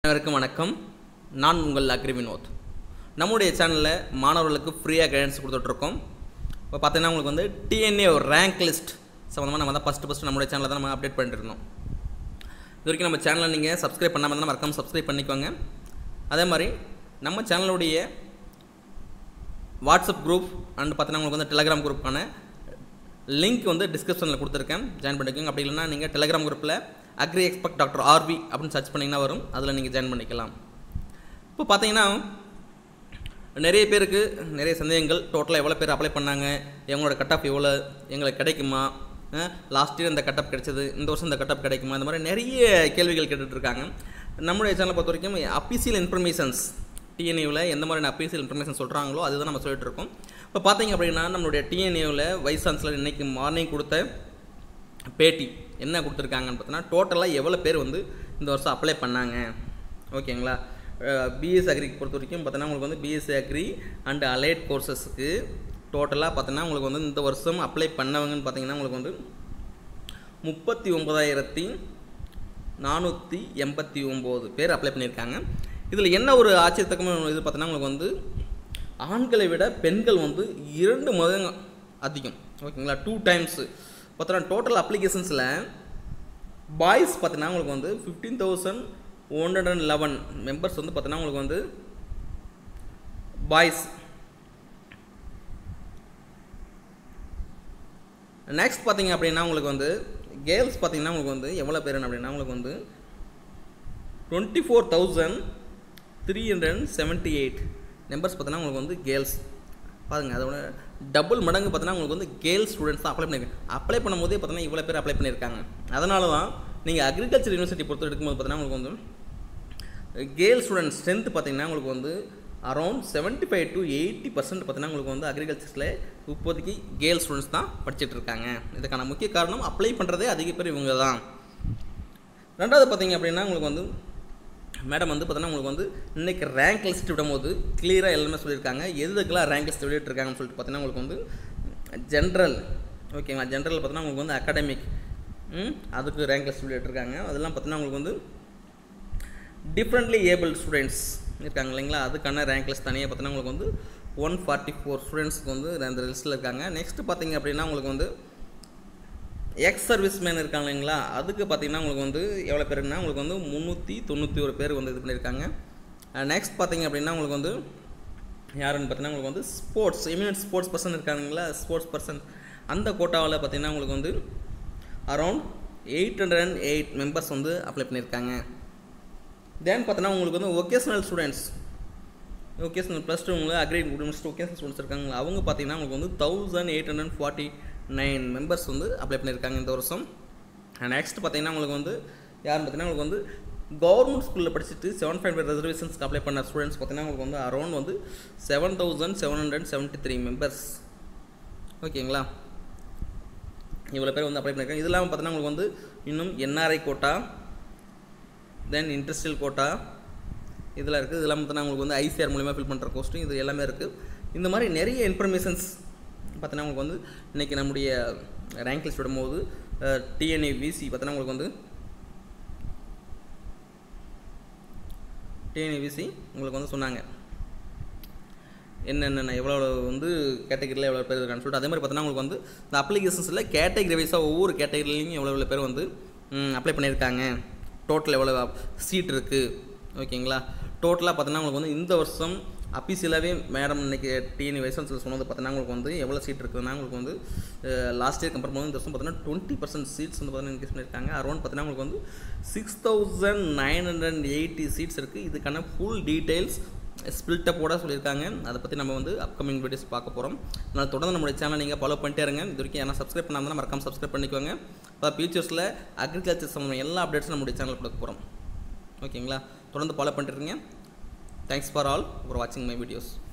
அனைவருக்கும் வணக்கம். நான் உங்கள் அக்ரி வினோத். நம்முடைய சேனலில் மாணவர்களுக்கு ஃப்ரீயாக கைடன்ஸ் கொடுத்துட்ருக்கோம். இப்போ பார்த்தீங்கன்னா உங்களுக்கு வந்து TNAU ரேங்க் லிஸ்ட் சம்மந்தமாக நம்ம தான் ஃபஸ்ட்டு நம்மளுடைய சேனலில் தான் நம்ம அப்டேட் பண்ணிட்டு இருந்தோம். இது வரைக்கும் நம்ம சேனலை நீங்கள் சப்ஸ்கிரைப் பண்ணாமல் இருந்தால் மறக்காமல் சப்ஸ்கிரைப் பண்ணிக்கோங்க. அதே மாதிரி நம்ம சேனலுடைய வாட்ஸ்அப் குரூப் அண்ட் பார்த்தீங்கன்னா உங்களுக்கு வந்து டெலகிராம் குரூப்புக்கான லிங்க் வந்து டிஸ்கிரிப்ஷனில் கொடுத்துருக்கேன், ஜாயின் பண்ணிக்கோங்க. அப்படி இல்லைன்னா நீங்கள் டெலகிராம் குரூப்பில் AgriExpert Dr RV அப்படின்னு சர்ச் பண்ணிங்கன்னா வரும், அதில் நீங்கள் ஜாயின் பண்ணிக்கலாம். இப்போ பார்த்தீங்கன்னா நிறைய பேருக்கு நிறைய சந்தேகங்கள், டோட்டலாக எவ்வளோ பேர் அப்ளை பண்ணாங்க, எங்களோட கட் ஆஃப் எவ்வளோ, எங்களுக்கு கிடைக்குமா, லாஸ்ட் இயர் இந்த கட் ஆஃப் கிடைச்சது, இந்த வருஷம் இந்த கட் ஆஃப் கிடைக்குமா, இந்த மாதிரி நிறைய கேள்விகள் கேட்டுட்ருக்காங்க. நம்முடைய சேனலை பொறுத்த வரைக்கும் அஃபிஷியல் இன்ஃபர்மேஷன்ஸ் TNAUவில் எந்த மாதிரியான அஃபிஷியல் இன்ஃபர்மேஷன் சொல்கிறாங்களோ அதுதான் நம்ம சொல்லிட்டு இருக்கோம். இப்போ பார்த்தீங்க அப்படின்னா நம்மளுடைய TNAUவில் வைஸ் சான்சலர் இன்றைக்கி மார்னிங் கொடுத்த பேட்டி என்ன கொடுத்துருக்காங்கன்னு பார்த்தீங்கன்னா, டோட்டலாக எவ்வளோ பேர் வந்து இந்த வருஷம் அப்ளை பண்ணாங்க, ஓகேங்களா. BSc Agri பொறுத்த வரைக்கும் பார்த்தீங்கன்னா உங்களுக்கு வந்து BSc Agri அண்ட் அலைட் கோர்சஸுக்கு டோட்டலாக பார்த்தீங்கன்னா உங்களுக்கு வந்து இந்த வருஷம் அப்ளை பண்ணவங்கன்னு பார்த்தீங்கன்னா உங்களுக்கு வந்து 39,489 பேர் அப்ளை பண்ணியிருக்காங்க. இதில் என்ன ஒரு ஆச்சரியத்தக்கமான இது பார்த்தீங்கன்னா உங்களுக்கு வந்து ஆண்களை விட பெண்கள் வந்து 2 மடங்கு அதிகம், ஓகேங்களா. 2 டைம்ஸ் பார்த்தோன்னா டோட்டல் அப்ளிகேஷன்ஸில் பாய்ஸ் பார்த்தீங்கன்னா உங்களுக்கு வந்து 15,111 மெம்பர்ஸ் வந்து பார்த்தீங்கன்னா உங்களுக்கு வந்து பாய்ஸ். நெக்ஸ்ட் பார்த்தீங்க அப்படின்னா உங்களுக்கு வந்து கேர்ள்ஸ் பார்த்தீங்கன்னா உங்களுக்கு வந்து எவ்வளோ பேர் அப்படின்னா உங்களுக்கு வந்து 24,378 மெம்பர்ஸ் பார்த்தீங்கன்னா உங்களுக்கு வந்து கேர்ள்ஸ். பாருங்கள், அதோட டபுள் மடங்கு பார்த்தீங்கன்னா உங்களுக்கு வந்து கேர்ள்ஸ் ஸ்டூடெண்ட்ஸ் தான் அப்ளை பண்ணியிருக்காங்க. அப்ளை பண்ணும்போதே பார்த்தீங்கன்னா இவ்வளோ பேர் அப்ளை பண்ணியிருக்காங்க. அதனால தான் நீங்கள் அக்ரிகல்ச்சர் யூனிவர்சிட்டி பொறுத்த எடுக்கும்போது பார்த்தீங்கன்னா உங்களுக்கு வந்து கேர்ள்ஸ் ஸ்டூடெண்ட் ஸ்ட்ரென்த் பார்த்தீங்கன்னா உங்களுக்கு வந்து அரௌண்ட் 75 to 80% பார்த்தீங்கன்னா உங்களுக்கு வந்து அக்ரிகல்ச்சர்ஸில் இப்போதைக்கு கேர்ள்ஸ் ஸ்டூடெண்ட்ஸ் தான் படிச்சுட்டு இருக்காங்க. இதுக்கான முக்கிய காரணம் அப்ளை பண்ணுறதே அதிக பேர் இவங்க தான். ரெண்டாவது பார்த்தீங்க அப்படின்னா உங்களுக்கு வந்து மேடம் வந்து பார்த்தீங்கன்னா உங்களுக்கு வந்து இன்றைக்கி ரேங்க் லிஸ்ட் விடும்போது கிளியராக எல்லாமே சொல்லியிருக்காங்க. எதுக்கெல்லாம் ரேங்க் லிஸ்ட் வெளியிட்டிருக்காங்கன்னு சொல்லிட்டு பார்த்தீங்கன்னா உங்களுக்கு வந்து ஜென்ரல், ஓகேங்களா. ஜென்ரல் பார்த்தீங்கன்னா உங்களுக்கு வந்து அகாடமிக், அதுக்கு ரேங்க் லிஸ்ட் வெளியிட்டிருக்காங்க. அதெல்லாம் பார்த்தீங்கன்னா உங்களுக்கு வந்து டிஃப்ரெண்ட்லி ஏபிள் ஸ்டூடெண்ட்ஸ் இருக்காங்க இல்லைங்களா, அதுக்கான ரேங்க் லிஸ்ட் தனியாக பார்த்தீங்கன்னா உங்களுக்கு வந்து 144 ஸ்டூடெண்ட்ஸ்க்கு வந்து அந்த லிஸ்ட்டில் இருக்காங்க. நெக்ஸ்ட்டு பார்த்தீங்க அப்படின்னா உங்களுக்கு வந்து எக்ஸ் சர்வீஸ் மேன் இருக்காங்க இல்லைங்களா, அதுக்கு பார்த்தீங்கன்னா உங்களுக்கு வந்து எவ்வளோ பேருன்னா உங்களுக்கு வந்து 391 பேர் வந்து இது பண்ணியிருக்காங்க. நெக்ஸ்ட் பார்த்தீங்க அப்படின்னா உங்களுக்கு வந்து யாருன்னு பார்த்தீங்கன்னா உங்களுக்கு வந்து ஸ்போர்ட்ஸ் எமினன்ட் ஸ்போர்ட்ஸ் பர்சன் இருக்காங்களா, ஸ்போர்ட்ஸ் பர்சன் அந்த கோட்டாவில் பார்த்தீங்கன்னா உங்களுக்கு வந்து அரௌண்ட் 808 மெம்பர்ஸ் வந்து அப்ளை பண்ணியிருக்காங்க. தென் பார்த்தீங்கன்னா உங்களுக்கு வந்து ஒகேஷனல் ஸ்டூடெண்ட்ஸ், ஒகேஷனல் +2 உங்களுக்கு அக்ரி யூனிவர்சிட்டி ஒகேஷனல் ஸ்டூடெண்ட்ஸ் இருக்காங்களா, அவங்க பார்த்தீங்கன்னா உங்களுக்கு வந்து 1849 மெம்பர்ஸ் வந்து அப்ளை பண்ணியிருக்காங்க இந்த வருஷம். நெக்ஸ்ட் பார்த்தீங்கன்னா உங்களுக்கு வந்து யாருன்னு பார்த்தீங்கன்னா உங்களுக்கு வந்து கவர்மெண்ட் ஸ்கூலில் படிச்சுட்டு 7.5 ரெசர்வேஷன்ஸ்க்கு அப்ளை பண்ண ஸ்டூடெண்ட்ஸ் பார்த்தீங்கன்னா உங்களுக்கு வந்து அரௌண்ட் வந்து 7,773 மெம்பர்ஸ், ஓகேங்களா. இவ்வளோ பேர் வந்து அப்ளை பண்ணியிருக்காங்க. இது இல்லாமல் பார்த்தீங்கன்னா உங்களுக்கு வந்து இன்னும் NRI quota, then industrial quota இதெல்லாம் இருக்குது. இதெல்லாம் பார்த்தீங்கன்னா உங்களுக்கு வந்து ICAR மூலிமா ஃபில் பண்ணுற கோஸ்ட்டும் இது எல்லாமே இருக்குது. இந்த மாதிரி நிறைய இன்ஃபர்மேஷன்ஸ் பார்த்தீங்கன்னா உங்களுக்கு வந்து இன்றைக்கி நம்முடைய ரேங்க் லிஸ்ட் விடும்போது TNAU B.Sc பார்த்தீங்கன்னா உங்களுக்கு வந்து TNAU B.Sc உங்களுக்கு வந்து சொன்னாங்க என்னென்ன எவ்வளோ வந்து கேட்டகரியில் எவ்வளோ பேர் இருக்கான்னு சொல்லிட்டு. அதே மாதிரி பார்த்தீங்கன்னா உங்களுக்கு வந்து இந்த அப்ளிகேஷன்ஸில் கேட்டகரி வைஸாக ஒவ்வொரு கேட்டகரிலையும் எவ்வளோ பேர் வந்து அப்ளை பண்ணியிருக்காங்க, டோட்டல் எவ்வளோ சீட் இருக்குது, ஓகேங்களா. டோட்டலாக பார்த்தீங்கன்னா உங்களுக்கு வந்து இந்த வருஷம் அஃபிஷியலாகவே மேடம் இன்றைக்கி TNAU வைஸ் சான்சலர் சொன்னது பார்த்தீங்கன்னா உங்களுக்கு வந்து எவ்வளோ சீட் இருக்குதுன்னா உங்களுக்கு வந்து லாஸ்ட் இயர் கம்பேர் பண்ணும்போது இந்த வருஷம் பார்த்தீங்கன்னா 20% சீட்ஸ் வந்து பார்த்தீங்கன்னா இன்க்ரீஸ் பண்ணியிருக்காங்க. அரௌண்ட் பார்த்தீங்கன்னா உங்களுக்கு வந்து 6,980 சீட்ஸ் இருக்குது. இதுக்கான ஃபுல் டீட்டெயில்ஸ் ஸ்பில்டப்போட சொல்லியிருக்காங்க. அதை பற்றி நம்ம வந்து அப்கமிங் வீடியோஸ் பார்க்க போகிறோம். அதனால் தொடர்ந்து நம்மளுடைய சேனல் நீங்கள் ஃபாலோ பண்ணிட்டே இருங்க. இது வரைக்கும் ஏன்னா சப்ஸ்கிரைப் பண்ணாமல் தான் மறக்காமல் சப்ஸ்கிரைப் பண்ணிக்கோங்க. இப்போ ஃபியூச்சர்ஸில் அக்ரிகல்ச்சர் சம்மந்தம் எல்லா அப்டேட்ஸும் நம்மளுடைய சேனலில் கொடுக்க போகிறோம், ஓகேங்களா. தொடர்ந்து ஃபாலோ பண்ணிட்டுருங்க. தேங்க்ஸ் ஃபார் ஆல் ஃபார் வாட்சிங் மை வீடியோஸ்.